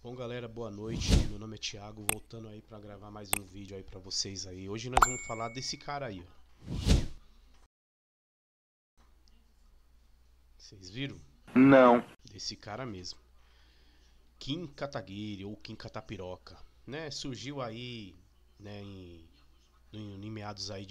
Bom, galera, boa noite. Meu nome é Thiago, voltando aí pra gravar mais um vídeo aí pra vocês aí. Hoje nós vamos falar desse cara aí, ó. Vocês viram? Não. Desse cara mesmo. Kim Kataguiri ou Kim Katapiroca, né? Surgiu aí, né, em meados aí de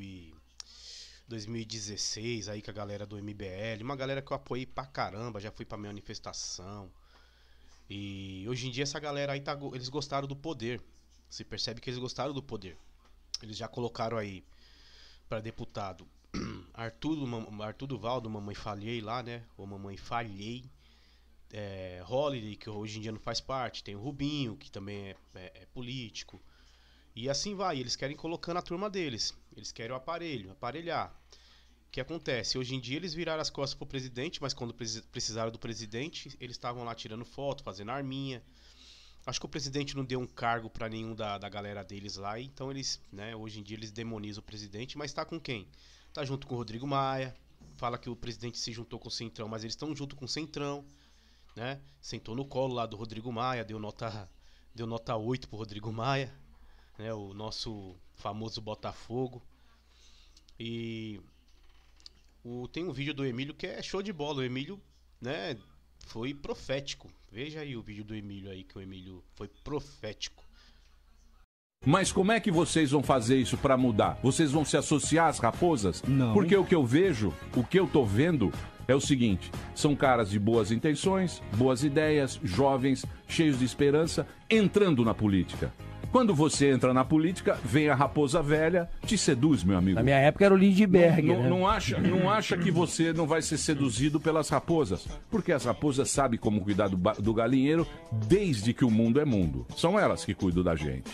2016 aí com a galera do MBL, uma galera que eu apoiei pra caramba, já fui pra manifestação. E hoje em dia essa galera aí eles gostaram do poder. Se percebe que eles gostaram do poder. Eles já colocaram aí pra deputado Arthur Duval do Mamãe Falhei lá, né? Ou Mamãe Falhei. Holiday, que hoje em dia não faz parte. Tem o Rubinho, que também é político. E assim vai, eles querem colocando a turma deles. Eles querem o aparelhar. O que acontece? Hoje em dia eles viraram as costas pro presidente, mas quando precisaram do presidente, eles estavam lá tirando foto, fazendo arminha. Acho que o presidente não deu um cargo pra nenhum da galera deles lá, então eles, né, hoje em dia eles demonizam o presidente, mas tá com quem? Tá junto com o Rodrigo Maia, fala que o presidente se juntou com o Centrão, mas eles estão junto com o Centrão, né? Sentou no colo lá do Rodrigo Maia, deu nota 8 pro Rodrigo Maia, né, o nosso famoso Botafogo. E tem um vídeo do Emílio que é show de bola. O Emílio, né, foi profético. Veja aí o vídeo do Emílio aí, que o Emílio foi profético. Mas como é que vocês vão fazer isso pra mudar? Vocês vão se associar às raposas? Não. Porque o que eu vejo, o que eu tô vendo é o seguinte: são caras de boas intenções, boas ideias, jovens, cheios de esperança, entrando na política. Quando você entra na política, vem a raposa velha, te seduz, meu amigo. Na minha época era o Lindbergh, né? Não acha que você não vai ser seduzido pelas raposas. Porque as raposas sabem como cuidar do galinheiro desde que o mundo é mundo. São elas que cuidam da gente.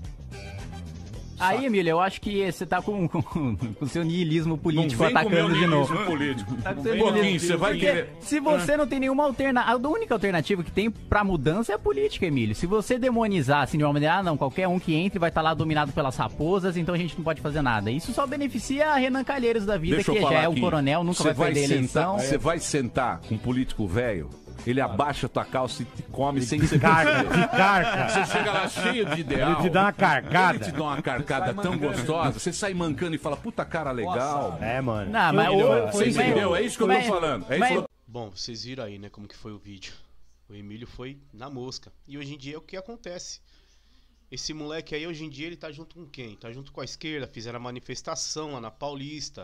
Aí, Emílio, eu acho que você tá com o seu niilismo político Não vem atacando com meu de novo. niilismo político. Tá com seu Pouquinho, niilismo. você vai Porque querer... se você não tem nenhuma alternativa, a única alternativa que tem pra mudança é a política, Emílio. Se você demonizar assim de uma maneira, não, qualquer um que entre vai estar lá dominado pelas raposas, então a gente não pode fazer nada. Isso só beneficia a Renan Calheiros da vida, Deixa eu que falar já é o aqui. coronel, nunca vai perder a eleição. Você vai sentar com um político velho, ele abaixa tua calça e te come sem que você Carca. Você chega lá cheio de ideal. Ele te dá uma carcada. Ele te dá uma carcada tão gostosa. Você sai mancando e fala, puta cara legal. É, mano. Não, mas Você entendeu? É isso que eu tô falando. É isso que eu... Bom, vocês viram aí, né, como que foi o vídeo. O Emílio foi na mosca. E hoje em dia é o que acontece. Esse moleque aí, hoje em dia, ele tá junto com quem? Tá junto com a esquerda. Fizeram a manifestação lá na Paulista.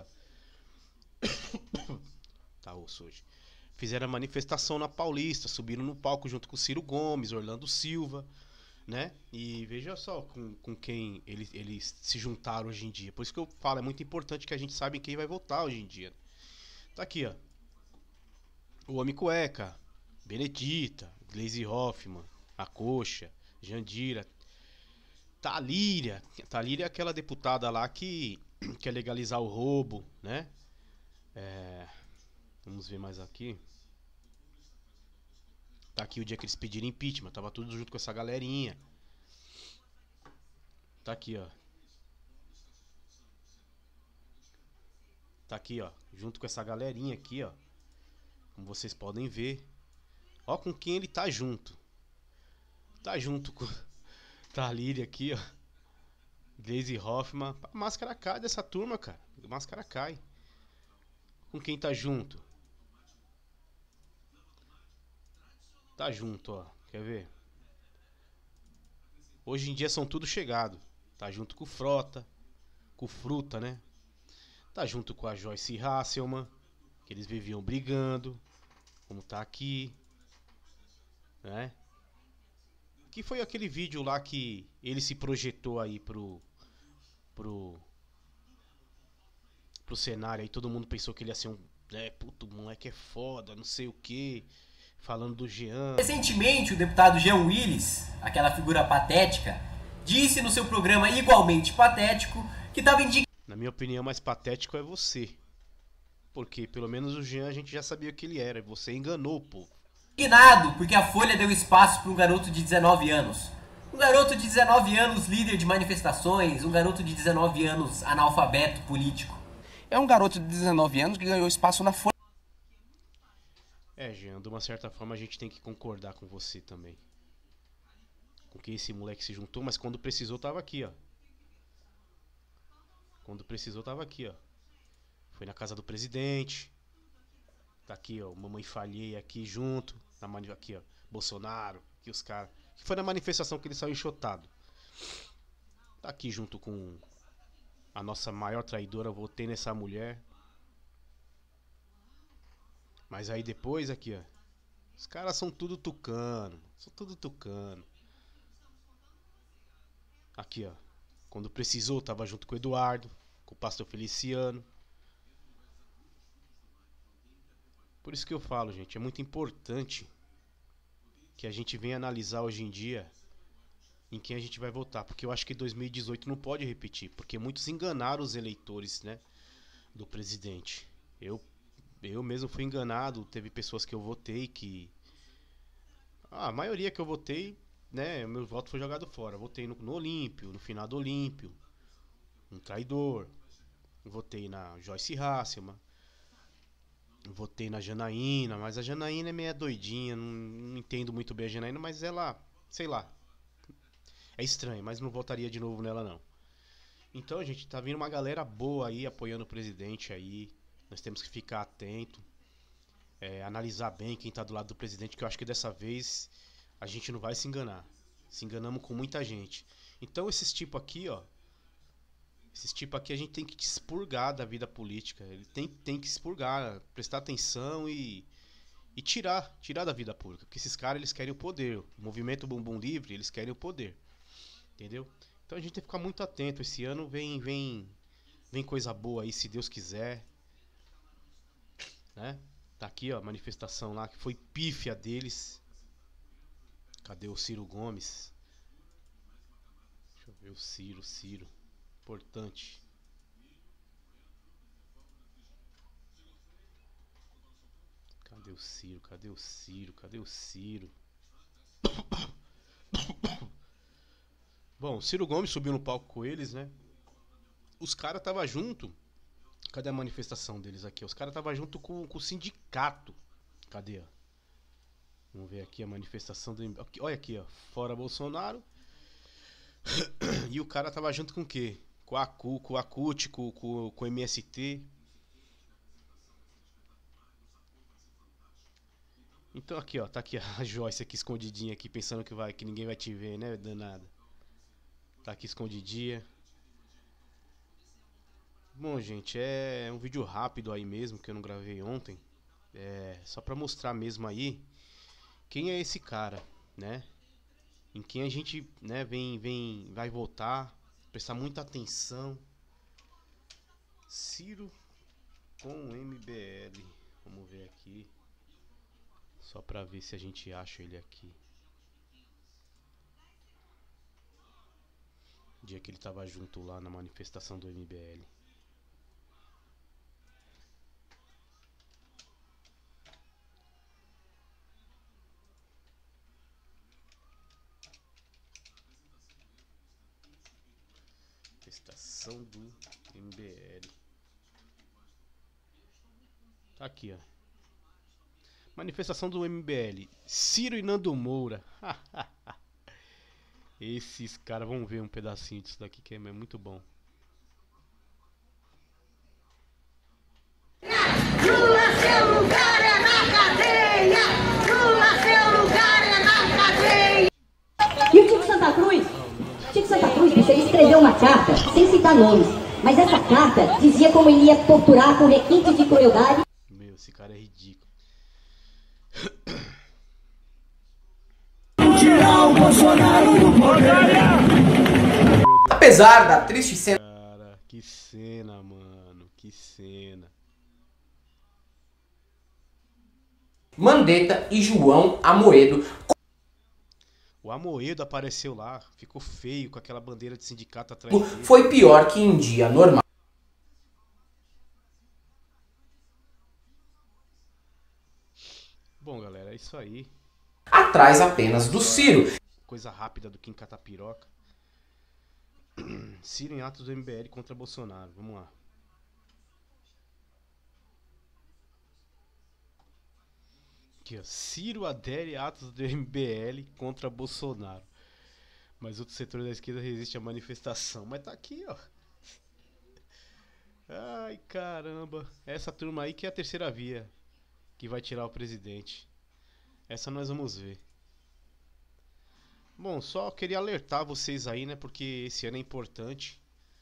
Tá osso hoje. Fizeram a manifestação na Paulista, subiram no palco junto com o Ciro Gomes, Orlando Silva, né? E veja só com quem eles se juntaram hoje em dia. Por isso que eu falo, é muito importante que a gente saiba em quem vai votar hoje em dia. Tá aqui, ó. O Homem Cueca, Benedita, Gleisi Hoffmann, a Coxa, Jandira, Talíria. Talíria é aquela deputada lá que quer legalizar o roubo, né? Vamos ver mais aqui. Tá aqui o dia que eles pediram impeachment. Tava tudo junto com essa galerinha. Tá aqui, ó. Tá aqui, ó. Junto com essa galerinha aqui, ó. Como vocês podem ver. Ó com quem ele tá junto. Tá junto com... Tá a Líria aqui, ó. Gleisi Hoffmann. A máscara cai dessa turma, cara. A máscara cai. Com quem tá junto? Tá junto, ó. Quer ver? Hoje em dia são tudo chegado. Tá junto com o Frota. Com o Fruta, né? Tá junto com a Joyce Hasselman. Que eles viviam brigando. Como tá aqui. Né? Que foi aquele vídeo lá que ele se projetou aí pro cenário aí. Todo mundo pensou que ele ia ser um... puto, o moleque é foda, não sei o que. Falando do Jean. Recentemente, o deputado Jean Willis, aquela figura patética, disse no seu programa igualmente patético que estava indignado. Na minha opinião, mais patético é você. Porque pelo menos o Jean a gente já sabia o que ele era. Você enganou o povo. Indignado porque a Folha deu espaço para um garoto de 19 anos. Um garoto de 19 anos líder de manifestações, um garoto de 19 anos analfabeto político. É um garoto de 19 anos que ganhou espaço na Folha. Jean, de uma certa forma a gente tem que concordar com você também. com quem esse moleque se juntou, mas quando precisou tava aqui, ó. Quando precisou tava aqui, ó. Foi na casa do presidente. Tá aqui, ó, Mamãe Falhei aqui junto, aqui, ó, Bolsonaro, aqui os caras. Que foi na manifestação que ele saiu enxotado. Tá aqui junto com a nossa maior traidora, votei nessa mulher. Mas aí depois aqui, ó, os caras são tudo tucano, são tudo tucano. Aqui, ó, quando precisou tava junto com o Eduardo, com o pastor Feliciano. Por isso que eu falo, gente, é muito importante que a gente venha analisar hoje em dia em quem a gente vai votar, porque eu acho que 2018 não pode repetir, porque muitos enganaram os eleitores, né, do presidente. Eu mesmo fui enganado, teve pessoas que eu votei que... a maioria que eu votei, né, meu voto foi jogado fora. Eu votei no Olímpio, no finado Olímpio, um traidor. Eu votei na Joyce Hasselman. Votei na Janaína, mas a Janaína é meio doidinha, não entendo muito bem a Janaína, mas ela, sei lá, é estranho, mas não votaria de novo nela não. Então, gente, tá vindo uma galera boa aí, apoiando o presidente aí, nós temos que ficar atento, analisar bem quem tá do lado do presidente, que eu acho que dessa vez a gente não vai se enganar, se enganamos com muita gente. Então esses tipos aqui, ó, esses tipos aqui a gente tem que expurgar da vida política. Ele tem que expurgar, prestar atenção e tirar da vida pública. Porque esses caras, eles querem o poder. O movimento Bumbum Livre, eles querem o poder. Entendeu? Então a gente tem que ficar muito atento. Esse ano vem coisa boa aí, se Deus quiser. Né? Tá aqui, ó, a manifestação lá que foi pífia deles. Cadê o Ciro Gomes? Deixa eu ver o Ciro. Importante. Cadê o Ciro? Cadê o Ciro? Bom, o Ciro Gomes subiu no palco com eles, né? Os caras tava junto. Cadê a manifestação deles aqui? Os caras tava junto com o sindicato. Cadê? Vamos ver aqui a manifestação do... Olha aqui, ó. Fora Bolsonaro. E o cara tava junto com o quê? Com a CUT, com o MST. Então aqui, ó, tá aqui a Joyce aqui escondidinha aqui, pensando que ninguém vai te ver, né, danada. Tá aqui escondidinha. Bom, gente, é um vídeo rápido aí mesmo, que eu não gravei ontem. Só pra mostrar mesmo aí quem é esse cara, né? Em quem a gente, né, vai votar. Prestar muita atenção. Ciro com MBL. Vamos ver aqui. Só pra ver se a gente acha ele aqui. Dia que ele tava junto lá na manifestação do MBL. Manifestação do MBL. Tá aqui, ó. Manifestação do MBL. Ciro e Nando Moura. Esses caras, vamos ver um pedacinho disso daqui que é muito bom. Lula, seu lugar é na cadeia! Lula, seu lugar é na cadeia! E o Tico Santa Cruz? Tico Santa Cruz, bicho, ele escreveu uma carta, sem citar nomes, mas essa carta dizia como ele ia torturar com requintes de crueldade. Meu, esse cara é ridículo. Tirar o Bolsonaro do poder! Apesar da triste cena... Cara, que cena, mano. Que cena. Mandetta e João Amoedo. O Amoedo apareceu lá, ficou feio com aquela bandeira de sindicato atrás dele. Foi pior que em dia normal. Bom, galera, é isso aí. Atrás apenas do Ciro. Coisa rápida do Kim Catapiroca. Ciro em atos do MBL contra Bolsonaro. Vamos lá. Aqui, ó. Ciro adere a atos do MBL contra Bolsonaro. Mas outro setor da esquerda resiste à manifestação. Mas tá aqui, ó. Ai, caramba. Essa turma aí que é a terceira via que vai tirar o presidente. Essa nós vamos ver. Bom, só queria alertar vocês aí, né? Porque esse ano é importante.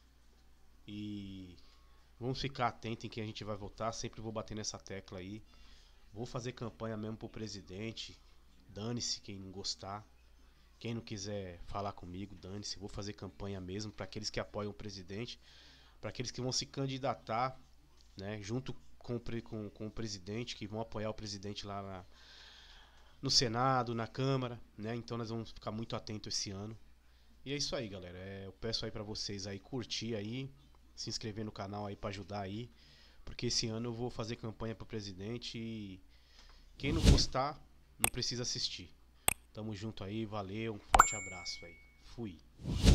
E vamos ficar atentos em quem a gente vai votar. Sempre vou bater nessa tecla aí. Vou fazer campanha mesmo pro presidente. Dane-se quem não gostar. Quem não quiser falar comigo, dane-se. Vou fazer campanha mesmo para aqueles que apoiam o presidente. Para aqueles que vão se candidatar, né? Junto com o presidente, que vão apoiar o presidente lá no Senado, na Câmara, né? Então nós vamos ficar muito atentos esse ano. E é isso aí, galera. Eu peço aí pra vocês aí curtir aí, se inscrever no canal aí pra ajudar aí, porque esse ano eu vou fazer campanha pro presidente e quem não gostar não precisa assistir. Tamo junto aí, valeu, um forte abraço aí. Fui.